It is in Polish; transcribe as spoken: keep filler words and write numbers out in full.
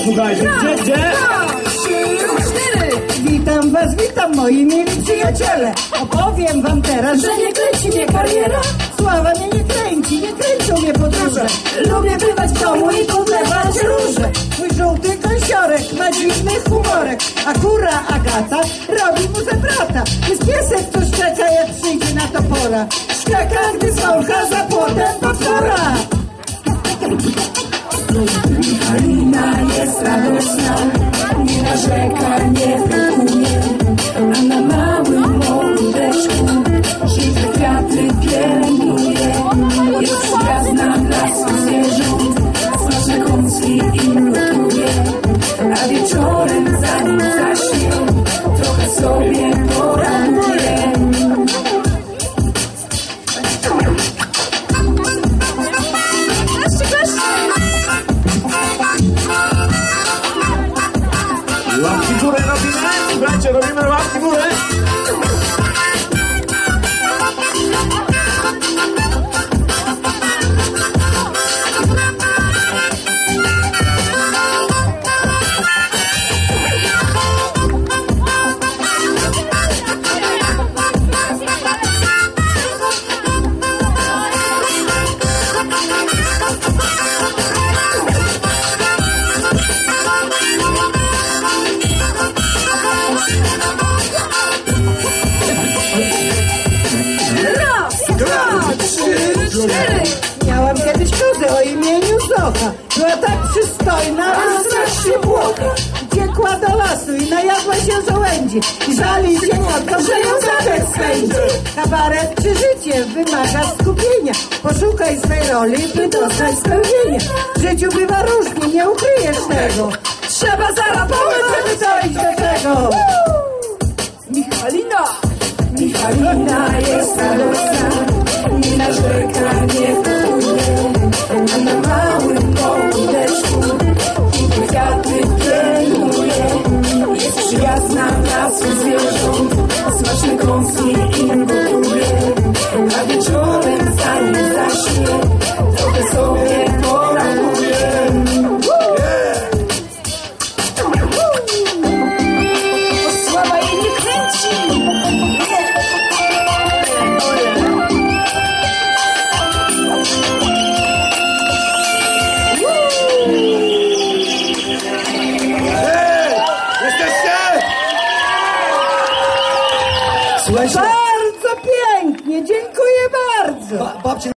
słuchajcie, gdzie, gdzie? Witam was, witam moi mili przyjaciele. Opowiem wam teraz, że nie kręci mnie kariera. Sława mnie nie kręci, nie kręcą mnie podróże. Lubię bywać w domu i podlewać róże. Mój żółty kąsiorek ma dziwny humorek, a góra Agata robi mu za brata. Jest piesek, co szczeka, jak przyjdzie na to pora. Szczeka, gdy sącha za płotem potwora. Halina jest radosna, nie narzeka, nie prokuje, a na małym młodeczku żywe kwiaty pielęgnuje. Jest przyjazna dla swych zwierząt, smaczne kąski im gotuje, a wieczorem zanim zaśnią, trochę sobie poraduje. Łapki górę robimy? Słuchajcie, robimy łapki górę. Miałam kiedyś kozę o imieniu Zocha. Była tak przystojna, ale strasznie błoga. Uciekła do lasu i najadła się żołędzi. I żali się matko, że ją zadek spędzi. Kabaret czy życie wymaga skupienia. Poszukaj swej roli, by dostać spełnienia. W życiu bywa różnie, nie ukryjesz tego. Trzeba zarabować, żeby dojść do tego. Michalina! Michalina jest radosna, nie narzeka, nie prokuje, a na małym ogródeczku piękne kwiaty pielęgnuje. Jest przyjazna dla swych zwierząt, smaczne kąski im gotuje, a wieczorem zanim zaśnie, trochę sobie poraduje. Sława jej nie kręci! Słuchajcie. Bardzo pięknie, dziękuję bardzo. Ba, babcie